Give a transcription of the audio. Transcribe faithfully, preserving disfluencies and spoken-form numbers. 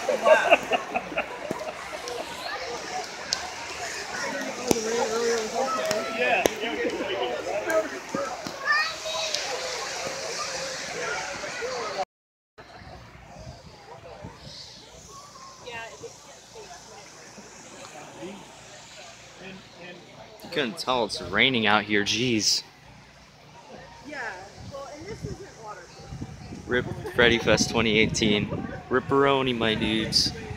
You couldn't tell it's raining out here, jeez. Yeah, well, and this isn't waterproof. Rip Freddie Fest twenty eighteen. Ripperoni, my dudes.